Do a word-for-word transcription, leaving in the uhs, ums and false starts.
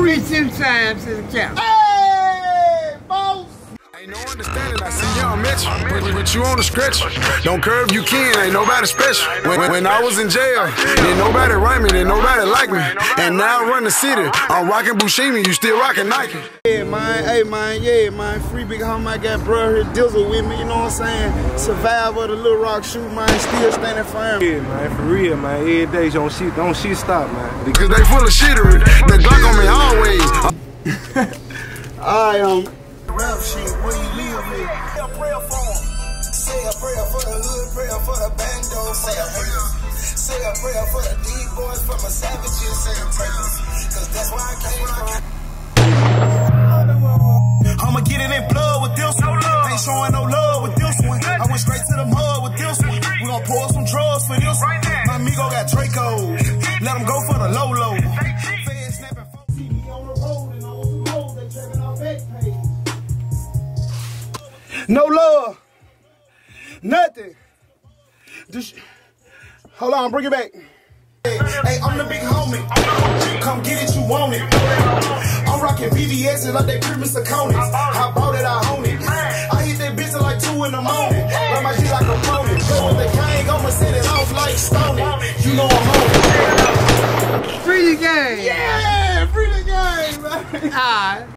Finese two Tymes to the count. Hey, boss! Ain't no understanding, I see young Mitch, but, but you on the stretch. Don't curve, you can, ain't nobody special. When, when I was in jail, didn't nobody write me, didn't nobody like me. And now I run the city, I'm rocking Buscemi, you still rocking Nike. Yeah, man, hey, man, yeah, man, free big homie, I got bro here, Bezzle with me, you know what I'm saying? Survivor of the Little Rock shoot, man, still standing firm. Yeah, man, for real, man, every day, don't shit, don't shit stop, man. Because they full of shittery, they Glock on me always. Alright, um. Rap shit, where you live at? Say a prayer for them. Say a prayer for the hood, prayer for the bando. Say a prayer. Say a prayer for the deep boys, for my savages. Say a prayer. Cause that's where I came from. I'ma get it in blood with this one. Ain't showing no love with this one. I went straight to the mud with this one. We gon' pour some drugs for this one. My amigo got Dracos. Let him go for the low low. Fans snapping folks. See me on the road and on the road. They trapping on back page. No love. Nothing. Just, hold on, bring it back. Hey, I'm the big homie. Come get it, you want it. I'm rocking V V S's like they Christmas accounts. I bought it, I own it. I hit that bitch at like two in the morning. Run my shit like a pony. Go with the gang, I'ma set it off like Stony. You know I'm on it. Free the game. Yeah, free the game, man. Alright.